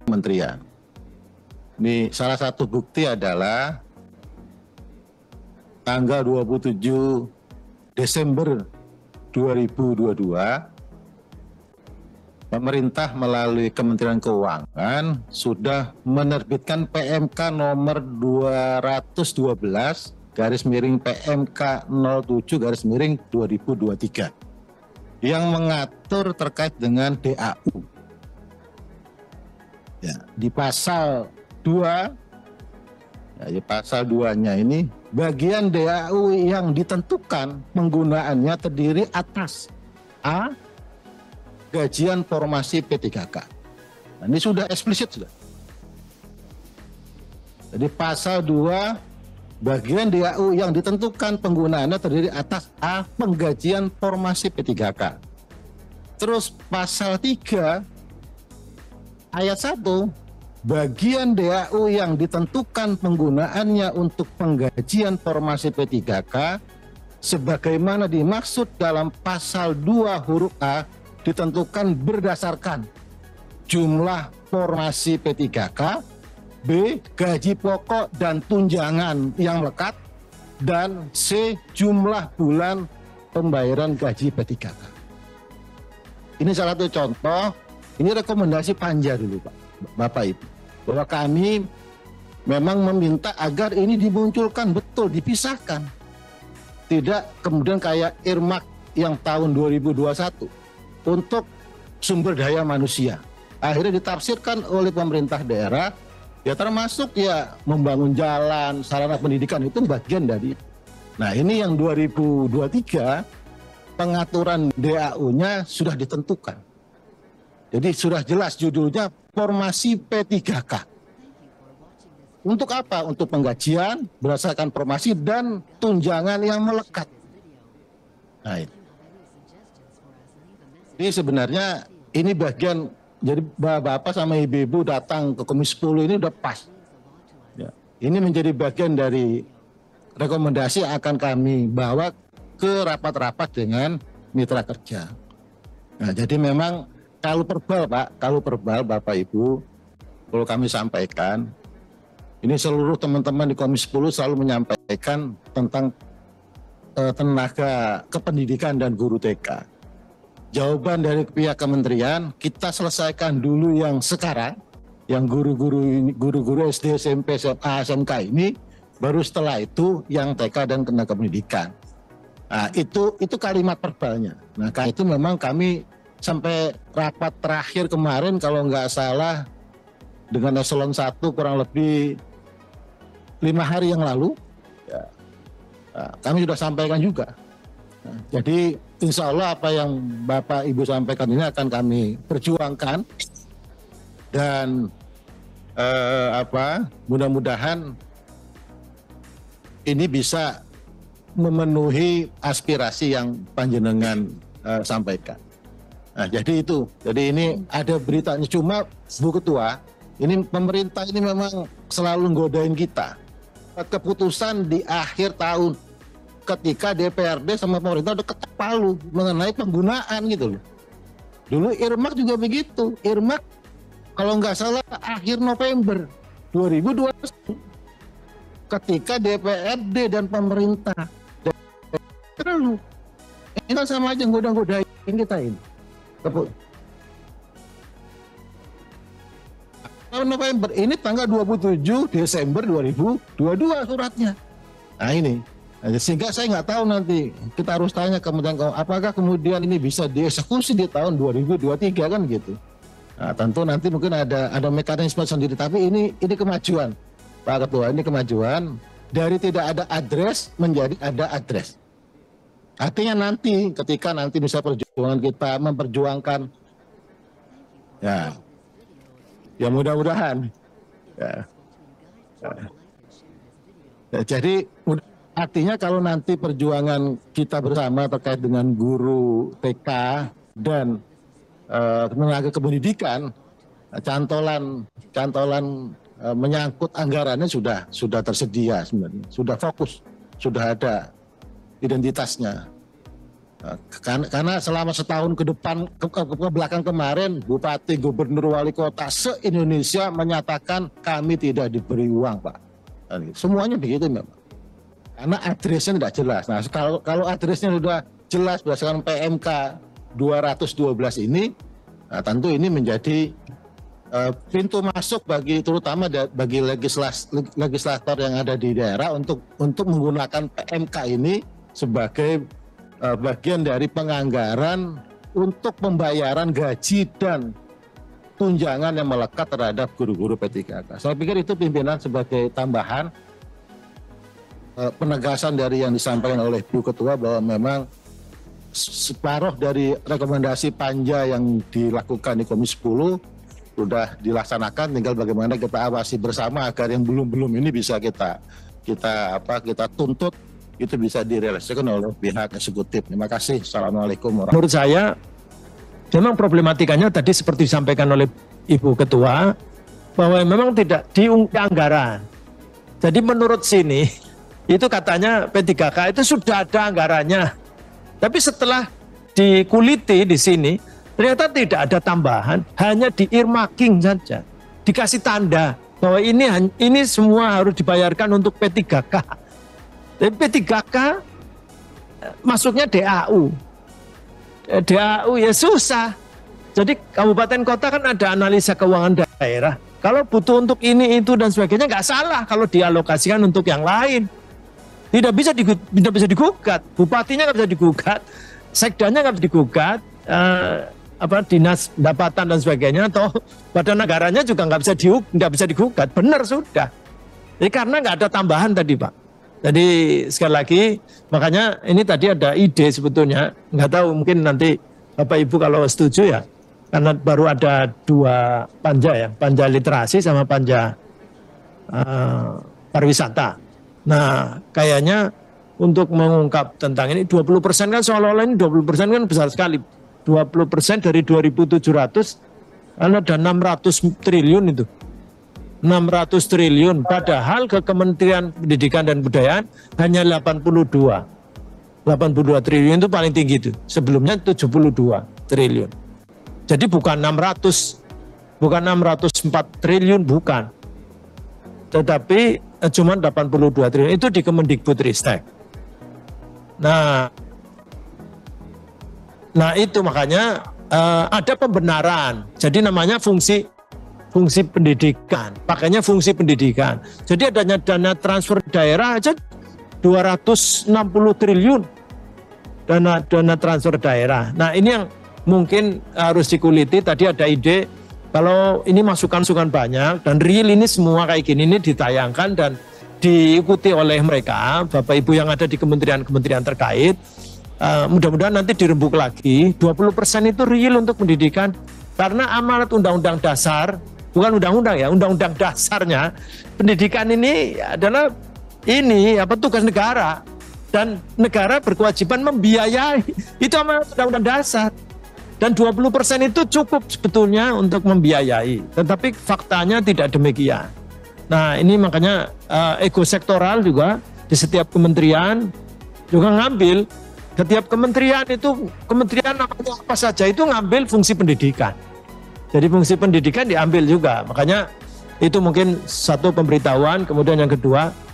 kementerian. Ini salah satu bukti adalah tanggal 27 Desember 2022, pemerintah melalui Kementerian Keuangan sudah menerbitkan PMK nomor 212 PMK 07 2023 yang mengatur terkait dengan DAU. Ya, di pasal 2, ya, di pasal 2-nya ini bagian DAU yang ditentukan penggunaannya terdiri atas A, gajian formasi P3K. Nah, ini sudah eksplisit sudah. Jadi pasal 2 bagian DAU yang ditentukan penggunaannya terdiri atas A, penggajian formasi P3K. Terus pasal 3 ayat 1, bagian DAU yang ditentukan penggunaannya untuk penggajian formasi P3K sebagaimana dimaksud dalam pasal 2 huruf A ditentukan berdasarkan jumlah formasi P3K, B, gaji pokok dan tunjangan yang melekat, dan C, jumlah bulan pembayaran gaji P3K. Ini salah satu contoh. Ini rekomendasi Panja dulu Pak, Bapak Ibu, bahwa kami memang meminta agar ini dimunculkan betul, dipisahkan. Tidak kemudian kayak earmark yang tahun 2021 untuk sumber daya manusia. Akhirnya ditafsirkan oleh pemerintah daerah, ya termasuk ya membangun jalan, sarana pendidikan itu bagian dari. Nah ini yang 2023 pengaturan DAU-nya sudah ditentukan. Jadi sudah jelas judulnya formasi P3K. Untuk apa? Untuk penggajian berdasarkan formasi dan tunjangan yang melekat. Nah, ini sebenarnya ini bagian, jadi Bapak sama Ibu-Ibu datang ke Komisi 10 ini udah pas. Ya, ini menjadi bagian dari rekomendasi yang akan kami bawa ke rapat-rapat dengan mitra kerja. Nah, jadi memang kalau perbal Pak, kalau perbal Bapak Ibu, kalau kami sampaikan, ini seluruh teman-teman di Komisi 10 selalu menyampaikan tentang tenaga kependidikan dan guru TK. Jawaban dari pihak kementerian, kita selesaikan dulu yang sekarang, yang guru-guru SD, SMP, SMA, SMK ini, baru setelah itu yang TK dan tenaga pendidikan. Nah, itu kalimat perbalnya. Nah, karena itu memang kami sampai rapat terakhir kemarin kalau nggak salah dengan eselon 1 kurang lebih 5 hari yang lalu, ya, kami sudah sampaikan juga. Nah, jadi insya Allah apa yang Bapak Ibu sampaikan ini akan kami perjuangkan dan mudah-mudahan ini bisa memenuhi aspirasi yang panjenengan sampaikan. Nah, jadi itu. Jadi ini ada beritanya. Cuma Bu Ketua, ini pemerintah ini memang selalu nggodain kita. Keputusan di akhir tahun ketika DPRD sama pemerintah udah ketok palu mengenai penggunaan gitu loh. Dulu earmark juga begitu. Earmark kalau nggak salah akhir November 2021 ketika DPRD dan pemerintah terlalu ini kan sama aja ngoda-ngodain kita ini. November ini tanggal 27 Desember 2022 suratnya. Nah ini, sehingga saya nggak tahu nanti kita harus tanya kemudian apakah kemudian ini bisa dieksekusi di tahun 2023 kan gitu. Nah, tentu nanti mungkin ada mekanisme sendiri, tapi ini kemajuan Pak Ketua, ini kemajuan dari tidak ada address menjadi ada address. Artinya nanti ketika nanti bisa perjuangan kita memperjuangkan ya mudah-mudahan jadi artinya kalau nanti perjuangan kita bersama terkait dengan guru TK dan tenaga kependidikan, cantolan menyangkut anggarannya sudah tersedia sebenarnya, sudah fokus, sudah ada identitasnya. Karena selama setahun ke depan ke belakang kemarin bupati, gubernur, wali kota se-Indonesia menyatakan kami tidak diberi uang, Pak. Semuanya begitu memang. Karena addressnya tidak jelas. Nah, kalau addressnya sudah jelas berdasarkan PMK 212 ini, nah, tentu ini menjadi pintu masuk terutama bagi legislator yang ada di daerah untuk menggunakan PMK ini sebagai bagian dari penganggaran untuk pembayaran gaji dan tunjangan yang melekat terhadap guru-guru P3K. Saya pikir itu pimpinan sebagai tambahan penegasan dari yang disampaikan oleh Bu Ketua bahwa memang separuh dari rekomendasi panja yang dilakukan di Komisi 10 sudah dilaksanakan, tinggal bagaimana kita awasi bersama agar yang belum ini bisa kita tuntut, itu bisa direalisasikan oleh pihak eksekutif. Terima kasih. Assalamualaikum warahmatullahi wabarakatuh. Menurut saya, memang problematikanya tadi seperti disampaikan oleh Ibu Ketua, bahwa memang tidak diungkap anggaran. Jadi menurut sini, itu katanya P3K itu sudah ada anggarannya. Tapi setelah dikuliti di sini, ternyata tidak ada tambahan, hanya di earmarking saja. Dikasih tanda bahwa ini semua harus dibayarkan untuk P3K. Tapi P3K masuknya DAU. DAU ya susah. Jadi kabupaten kota kan ada analisa keuangan daerah. Kalau butuh untuk ini, itu, dan sebagainya nggak salah kalau dialokasikan untuk yang lain. Tidak bisa digugat. Bupatinya nggak bisa digugat. Sekdanya nggak bisa digugat. Dinas pendapatan dan sebagainya, atau badan negaranya juga nggak bisa digugat. Benar sudah. Jadi karena nggak ada tambahan tadi, Pak. Jadi sekali lagi, makanya ini tadi ada ide sebetulnya, nggak tahu mungkin nanti Bapak Ibu kalau setuju ya, karena baru ada 2 panja ya, panja literasi sama panja pariwisata. Nah kayaknya untuk mengungkap tentang ini 20% kan seolah-olah ini 20% kan besar sekali. 20% dari 2.700 kan ada 600 triliun itu. 600 triliun, padahal ke Kementerian Pendidikan dan Kebudayaan hanya 82 triliun itu paling tinggi itu. Sebelumnya 72 triliun. Jadi bukan 604 triliun, bukan. Tetapi cuma 82 triliun itu di Kemendikbudristek. Nah itu makanya ada pembenaran. Jadi namanya fungsi pendidikan, pakainya fungsi pendidikan. Jadi adanya dana transfer daerah aja 260 triliun dana transfer daerah. Nah ini yang mungkin harus dikuliti. Tadi ada ide kalau ini masukan banyak dan real ini semua kayak gini ini ditayangkan dan diikuti oleh mereka, Bapak Ibu yang ada di kementerian terkait. Mudah-mudahan nanti dirembuk lagi 20% itu real untuk pendidikan, karena amanat undang-undang dasar, bukan undang-undang ya, undang-undang dasarnya pendidikan ini adalah tugas negara, dan negara berkewajiban membiayai, itu amanat undang-undang dasar, dan 20% itu cukup sebetulnya untuk membiayai, tetapi faktanya tidak demikian. Nah ini makanya ego sektoral juga di setiap kementerian juga ngambil. Setiap kementerian namanya apa saja itu ngambil fungsi pendidikan. Jadi fungsi pendidikan diambil juga. Makanya itu mungkin satu pemberitahuan. Kemudian yang kedua,